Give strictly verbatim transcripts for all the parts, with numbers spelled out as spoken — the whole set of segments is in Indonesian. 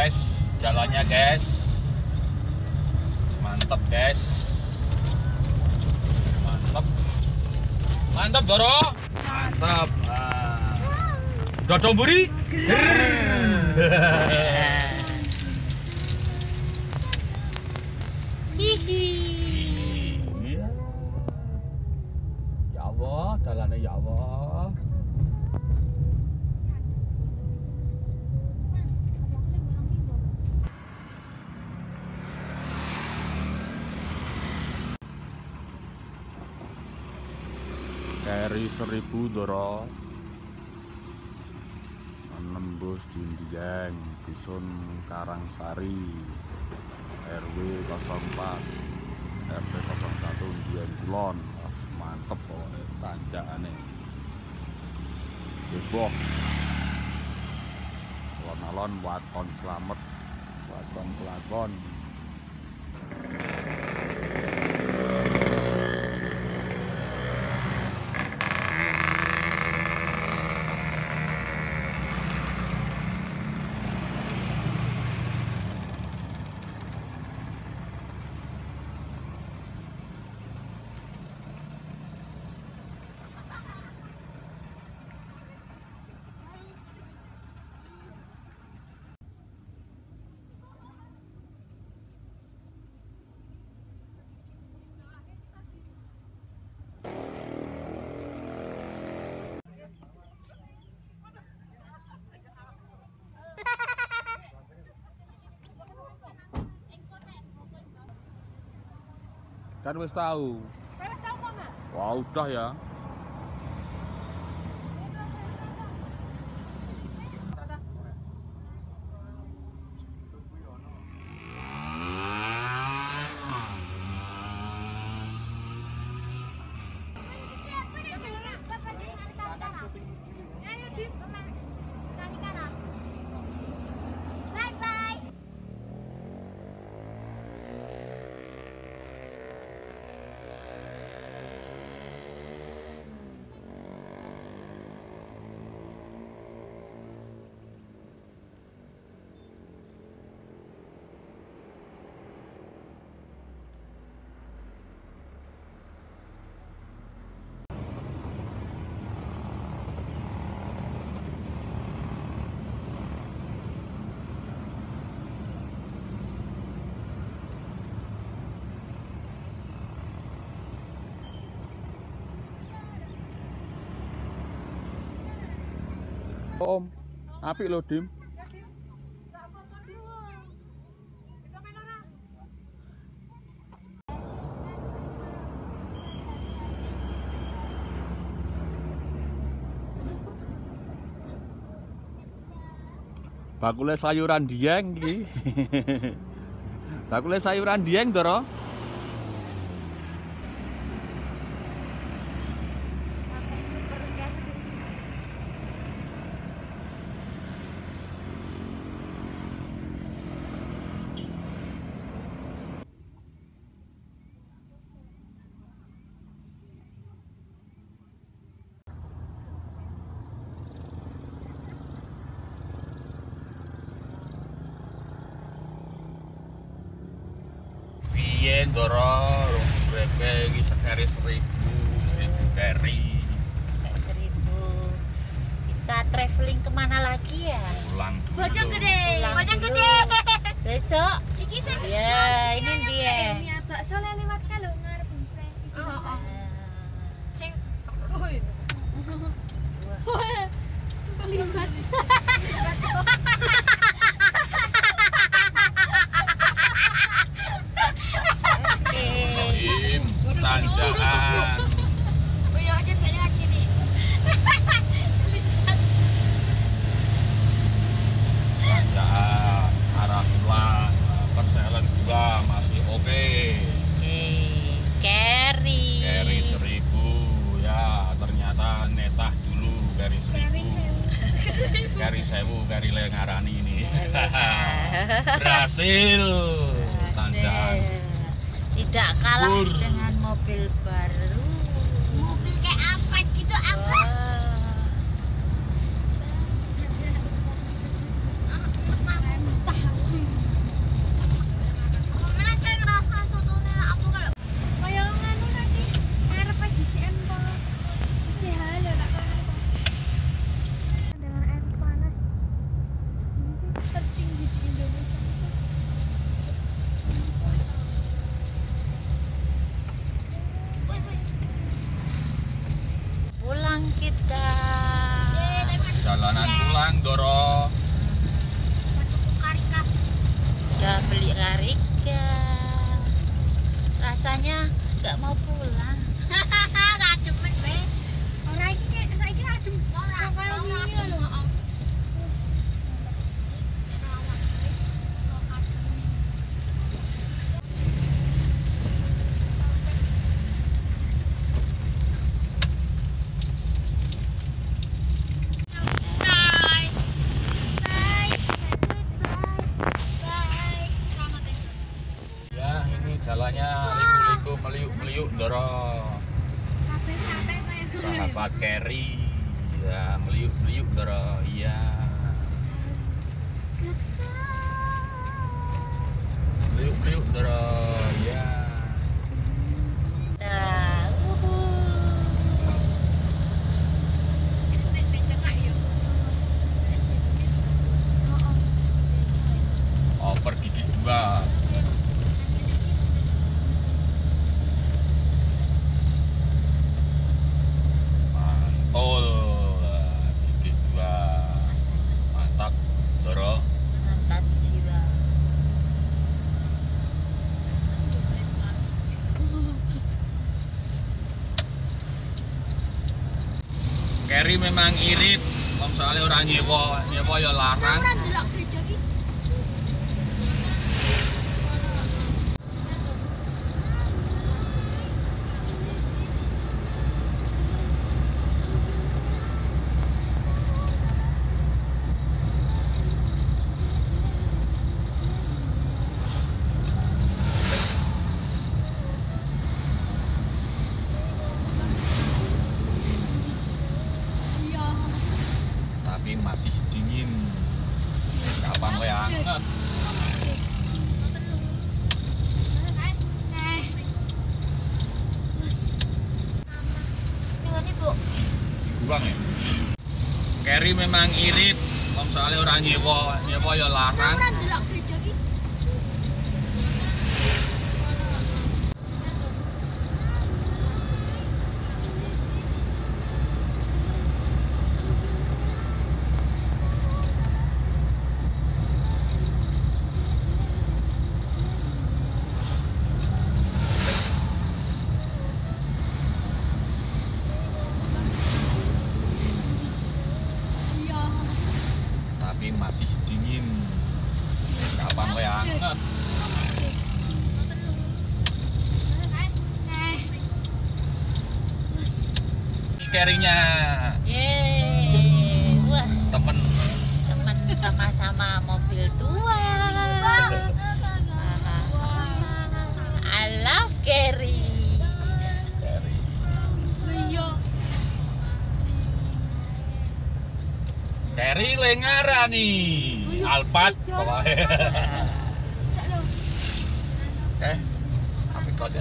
guys, jalannya guys, mantep guys, mantep, mantep Doro, mantep. Nah. Dodong buri, hihi. Ya Allah, jalannya ya Allah. Keri seribu Doro, menembus Dindiang, Dusun Karangsari, R W nol empat, R T nol satu, Dian Kulon. Mantep kok tanjakane. Debok. Alon-alon waton slamet, waton kelakon. Kan wis tahu. Wis tahu kok, Mas? Wah, udah ya. Om, apik lho, Dim. Bakule sayuran Dieng iki. Bakule sayuran Dieng, Doro. Piye Doro, berapa iki sekeri seribu, seribu keri. Seribu. Kita traveling kemana lagi ya? Pulang dulu. Bojonggede, Pulang Bojonggede. Besok. Iki sing Ya, ini dia. Ya, bakso le liwat kalau ngarep muse. Heeh. Sing woi. Liwat. Im, tanjakan. Oh ya, ada balik lagi nih. Tanjakan arah pulang. Perselen dua masih oke. Oke, carry. Keri seribu ya, ternyata netah dulu keri seribu. Keri sewu, keri lengarani ini. Berhasil. Tanjakan. Tidak kalah Bur. dengan mobil baru. Mobil kayak apa gitu apa? Wah. kita. Jalanan pulang Doro. Udah beli karika. Rasanya nggak mau pulang. Gak demen be. Ora iki kayak saiki ra demen. Ora kaya wingi lho. Ya, ini jalannya liku-liku meliuk-meliuk Doro. Sahabat Kerry. Ya, meliuk-meliuk Doro. Iya. Meliuk-meliuk Doro. Iya. Nah, uhuh. Over gigi dua. Mantul. Gigi dua. Mantap Doro. Mantap jiwa. Kerry memang irit, om soalnya orang nyewa, nyewa ya larang. Tapi masih dingin. Kapan le anget? Dibuang ya. Kerry memang irit, om soalnya orang nyewa, nyewa ya larang. Tapi masih dingin. Kapan le anget? Ini Kerry-nya. Yeay, wah Temen. teman sama-sama mobil tua. I love Kerry. Kerry lengara nih. Alphard pokoknya. Oke. Habis kode.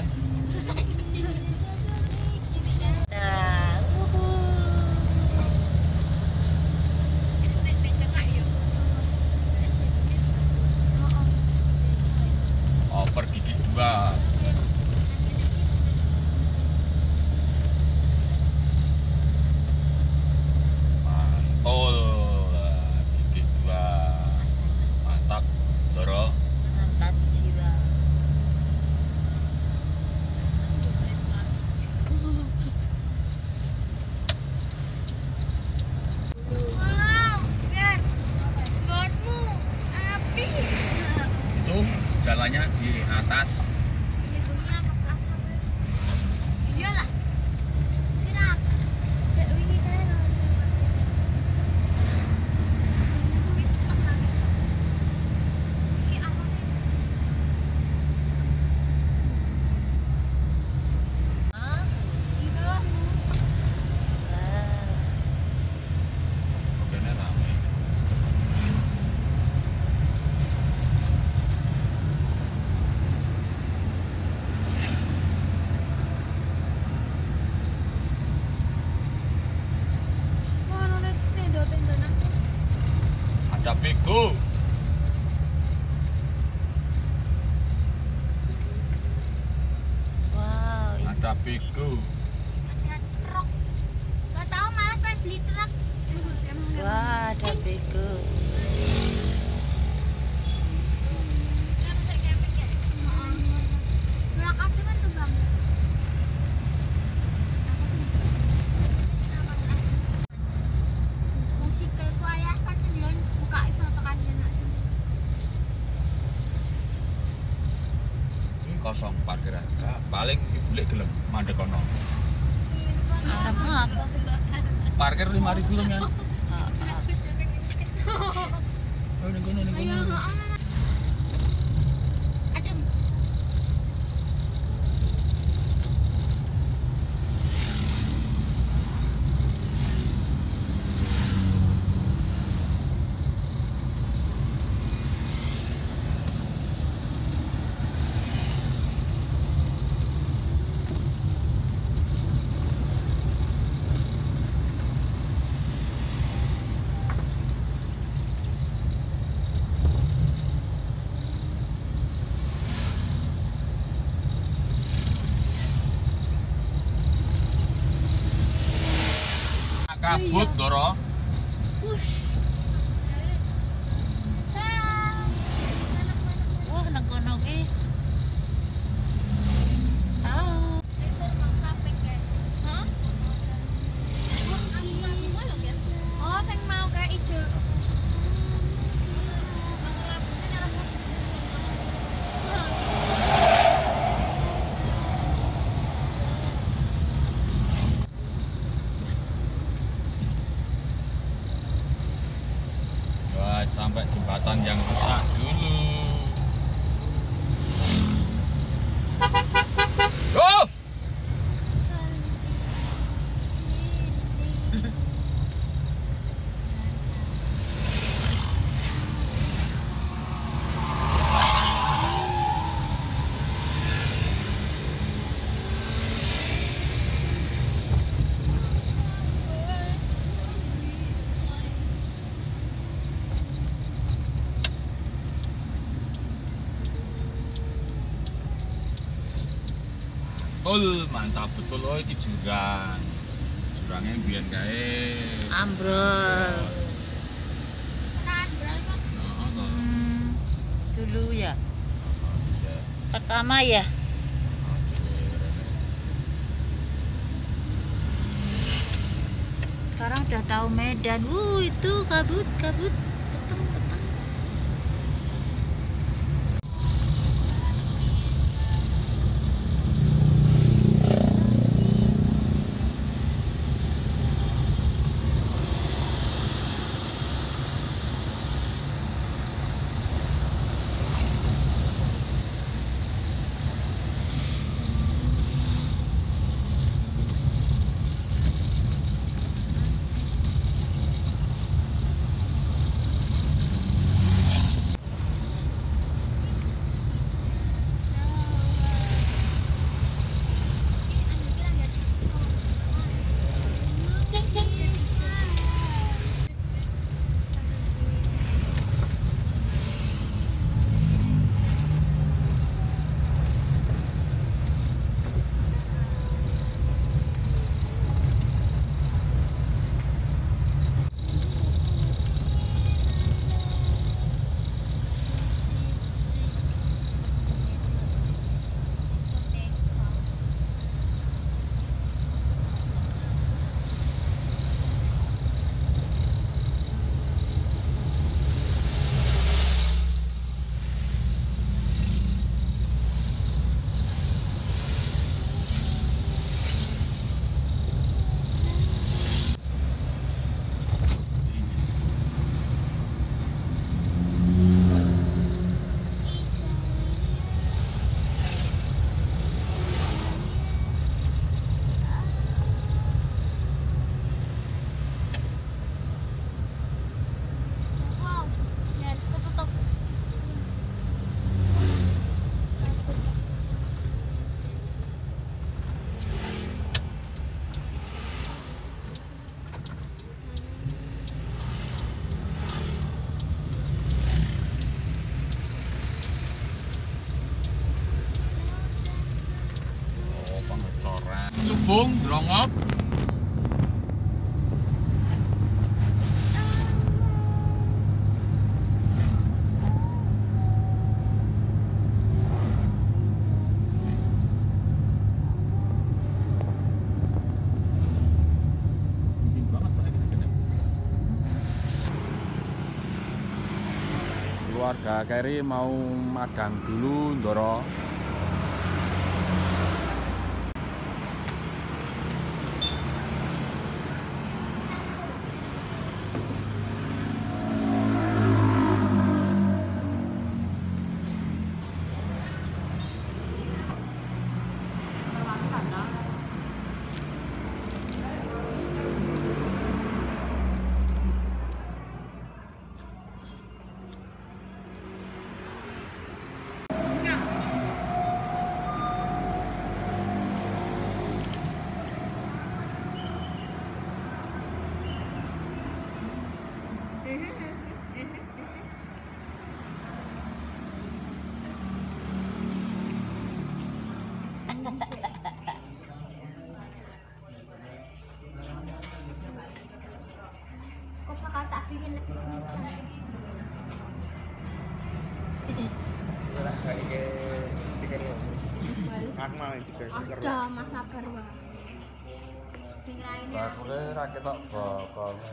Nah, uhuh. Over gigi dua. Mantul. Gigi dua. Mantap Doro. Mantap jiwa. Itu jalannya di atas. Iyalah. Kirap. Cek wingi kae lho. Iki apa sih? Hah? Di bawahmu. Wah. Kayaknya rame. Mana nek tenda-tenda nang. Ada Bigo. Wow, ini Ada Bigo. Ada truk. Gak tahu malah Paling ibu lek gelem mandek kono. Alamu apa? Parkir lima ribu lho ya. Oh, oh. Oh ning kono ning Ayo, kono. adem. Kabut Doro. Wah, nang kono ki. Sao? Oh, sing mau kayak ijo. Wah, sampai jembatan yang rusak dulu. Oh! Betul, mantap betul. Oh, ini jurang. Jurangnya biar kae. Ambrol. Kan berapa? Nah, nah. Hmm, dulu ya. Iya. Pertama ya. Sekarang udah tahu Medan. Wuh, itu kabut, kabut. Peteng, peteng. Wow, lihat ketutup. Oh, pengecoran. Subung, drongop. Dingin banget soalnya gini-gini. Keluarga Keri mau magang dulu, Doro. tak bikin lebih Ora kayak stiker lo. Aku mau stiker stiker. ada mas sabar wah sing lainnya Bakule ra ketok bokone.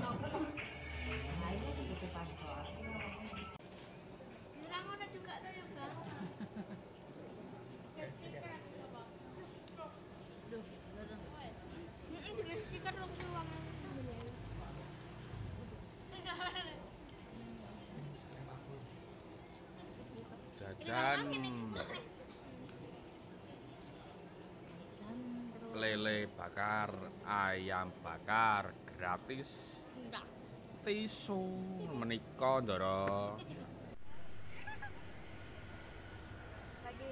Ora ngono juga tuh ya bang ya stiker Heeh, juga stiker lu uang Jajan lele bakar, ayam bakar gratis. enggak Tisu menika ndara. lagi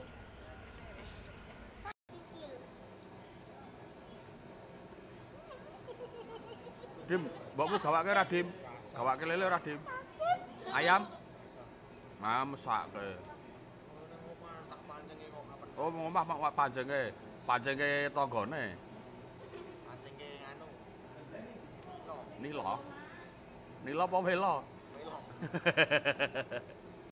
Dim, mbokmu gawake ra, Dim? Gawake lele ora, Dim? Ayam? Nah, mesake. Tak pancenge kok kapan Oh, ngomah mak panjenge. Panjenge tanggane. pancenge anu. Lo, Nila. Nila apa wela? melo.